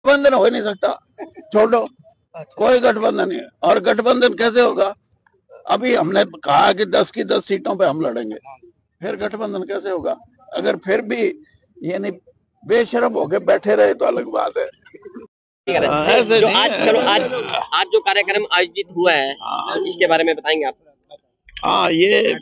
गठबंधन हो ही नहीं सकता, छोड़ो, कोई गठबंधन नहीं है। और गठबंधन कैसे होगा? अभी हमने कहा कि 10 की 10 सीटों पे हम लड़ेंगे, फिर गठबंधन कैसे होगा? अगर फिर भी यानी बेशरम होके बैठे रहे तो अलग बात है। जो आज चलो आज जो कार्यक्रम आयोजित हुआ है, इसके बारे में बताएंगे आप? हाँ, ये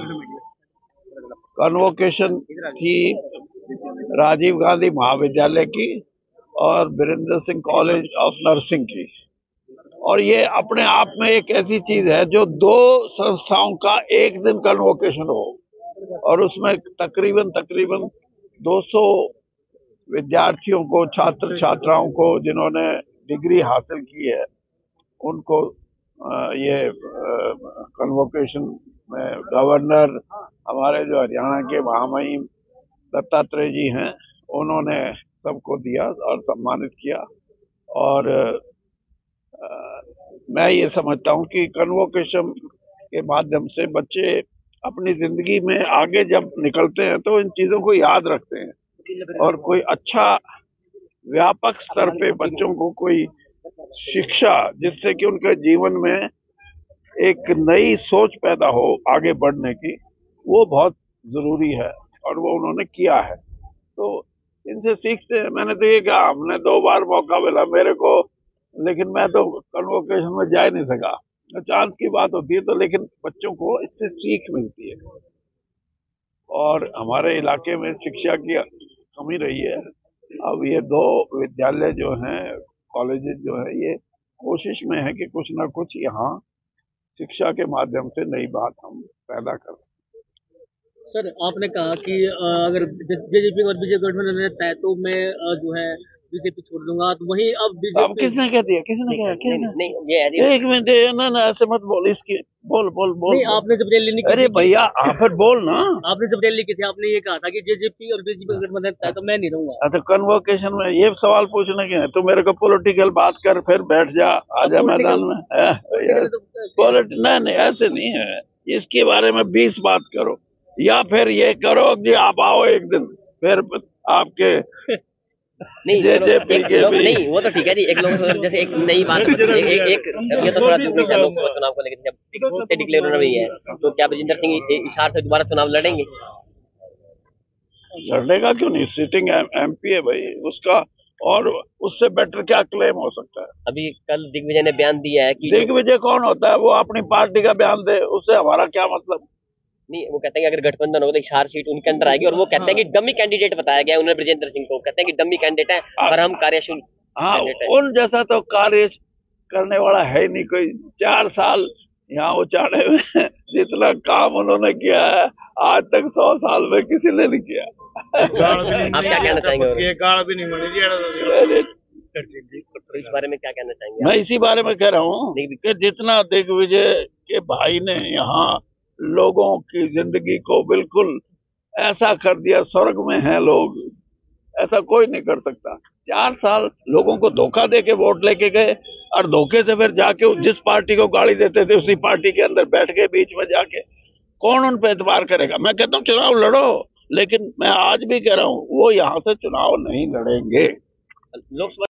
कन्वोकेशन थी राजीव गांधी महाविद्यालय की और Virendra Singh college of nursing की, और ये अपने आप में एक ऐसी चीज है जो दो संस्थाओं का एक दिन कन्वोकेशन हो, और उसमें तकरीबन 200 विद्यार्थियों को, छात्र छात्राओं को जिन्होंने डिग्री हासिल की है, उनको ये कन्वोकेशन में गवर्नर, हमारे जो हरियाणा के महामहिम दत्तात्रेय जी हैं, उन्होंने सबको दिया और सम्मानित किया। और मैं ये समझता हूँ कि कन्वोकेशन के माध्यम से बच्चे अपनी जिंदगी में आगे जब निकलते हैं तो इन चीजों को याद रखते हैं, और कोई अच्छा व्यापक स्तर पे बच्चों को कोई शिक्षा जिससे कि उनके जीवन में एक नई सोच पैदा हो आगे बढ़ने की, वो बहुत जरूरी है, और वो उन्होंने किया है। तो इनसे सीखते हैं। मैंने तो ये कहा, हमने 2 बार मौका मिला मेरे को, लेकिन मैं तो कन्वोकेशन में जा ही नहीं सका। चांस की बात होती है तो, लेकिन बच्चों को इससे सीख मिलती है। और हमारे इलाके में शिक्षा की कमी रही है। अब ये 2 विद्यालय जो हैं, कॉलेजेस जो है, ये कोशिश में है कि कुछ ना कुछ यहाँ शिक्षा के माध्यम से नई बात हम पैदा कर सकें। सर, आपने कहा कि अगर जेजेपी और बीजेपी गठबंधन रहता है तो मैं जो है बीजेपी छोड़ दूंगा, तो वहीं अब बीजेपी। अब किसने कह दिया? किसने कहा? नहीं, ये एक मिनट ना ऐसे मत बोल, इसकी बोल। नहीं, आपने जब रैली नहीं की, अरे भैया आप फिर बोल ना। आपने जब रैली की थी, आपने ये कहा था कि जेजेपी और बीजेपी गठबंधन रहता है तो मैं नहीं रहूंगा। तो कन्वोकेशन में ये सवाल पूछने के, तो मेरे को पॉलिटिकल बात कर, फिर बैठ जा, आजा मैदान में। नहीं, ऐसे नहीं है। इसके बारे में 20 बात करो, या फिर ये करो कि आप आओ एक दिन, फिर आपके नहीं, नहीं, वो तो ठीक है जी। एक लोग जैसे एक नई बात, एक ये तो थोड़ा दूसरी लोकसभा चुनाव को लेकर जब डिक्लेयर हुई है, तो क्या बजिंदर सिंह हिसार से दोबारा चुनाव लड़ेंगे? लड़ेगा क्यों नहीं? सिटिंग एमपी है भाई उसका, और उससे बेटर क्या क्लेम हो सकता है? अभी कल दिग्विजय ने बयान दिया है कि दिग्विजय कौन होता है? वो अपनी पार्टी का बयान दे, उससे हमारा क्या मतलब? नहीं, वो कहते हैं कि अगर गठबंधन होगा तो 4 सीट उनके अंदर आएगी, और वो कहते हैं कि डमी कैंडिडेट बताया गया उन्हें, ब्रजेंद्र सिंह को कहते हैं कि डमी कैंडिडेट है, पर हम कार्यशील। हाँ, उन जैसा तो कार्य करने वाला है नहीं कोई। 4 साल यहाँ उचाड़े हुए, जितना काम उन्होंने किया है आज तक 100 साल में किसी ने नहीं किया। आप क्या कहना चाहेंगे? ये गाल भी नहीं मिलेगी, तो इस बारे में क्या कहना चाहेंगे? मैं इसी बारे में कह रहा हूँ कि जितना दिग्विजय के भाई ने यहाँ लोगों की जिंदगी को बिल्कुल ऐसा कर दिया, स्वर्ग में हैं लोग, ऐसा कोई नहीं कर सकता। 4 साल लोगों को धोखा दे के वोट लेके गए, और धोखे से फिर जाके जिस पार्टी को गाली देते थे उसी पार्टी के अंदर बैठ के बीच में जाके कौन उन पे एतबार करेगा? मैं कहता हूँ चुनाव लड़ो, लेकिन मैं आज भी कह रहा हूँ वो यहाँ से चुनाव नहीं लड़ेंगे। लोकसभा